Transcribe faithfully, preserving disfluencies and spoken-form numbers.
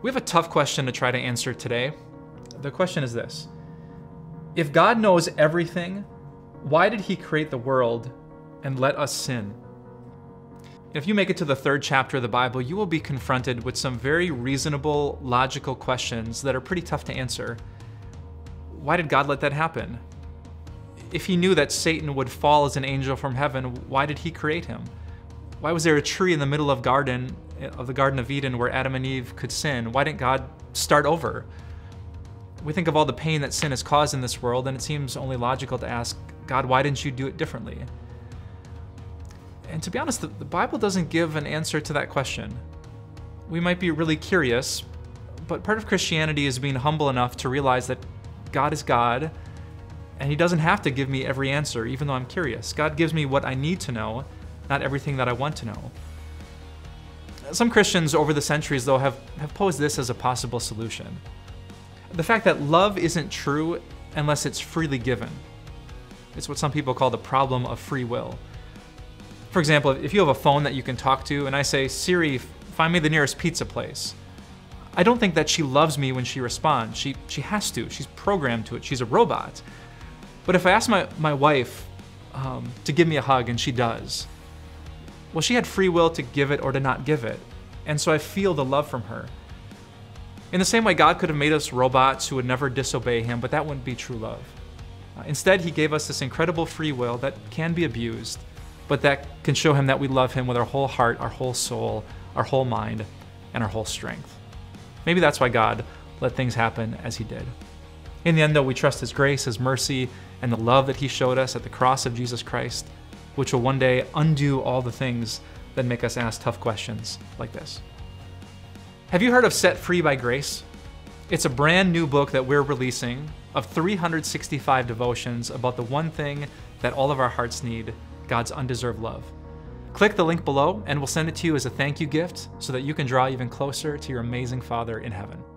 We have a tough question to try to answer today. The question is this: if God knows everything, why did he create the world and let us sin? If you make it to the third chapter of the Bible, you will be confronted with some very reasonable, logical questions that are pretty tough to answer. Why did God let that happen? If he knew that Satan would fall as an angel from heaven, why did he create him? Why was there a tree in the middle of garden of the Garden of Eden where Adam and Eve could sin? Why didn't God start over? We think of all the pain that sin has caused in this world, and it seems only logical to ask, God, why didn't you do it differently? And to be honest, the, the Bible doesn't give an answer to that question. We might be really curious, but part of Christianity is being humble enough to realize that God is God, and he doesn't have to give me every answer, even though I'm curious. God gives me what I need to know, not everything that I want to know. Some Christians over the centuries, though, have, have posed this as a possible solution. The fact that love isn't true unless it's freely given. It's what some people call the problem of free will. For example, if you have a phone that you can talk to, and I say, Siri, find me the nearest pizza place, I don't think that she loves me when she responds. She, she has to. She's programmed to it. She's a robot. But if I ask my, my wife um, to give me a hug and she does, well, she had free will to give it or to not give it. And so I feel the love from her. In the same way, God could have made us robots who would never disobey him, but that wouldn't be true love. Uh, instead, he gave us this incredible free will that can be abused, but that can show him that we love him with our whole heart, our whole soul, our whole mind, and our whole strength. Maybe that's why God let things happen as he did. In the end, though, we trust his grace, his mercy, and the love that he showed us at the cross of Jesus Christ, which will one day undo all the things that make us ask tough questions like this. Have you heard of Set Free by Grace? It's a brand new book that we're releasing of three hundred sixty-five devotions about the one thing that all of our hearts need, God's undeserved love. Click the link below and we'll send it to you as a thank you gift so that you can draw even closer to your amazing Father in heaven.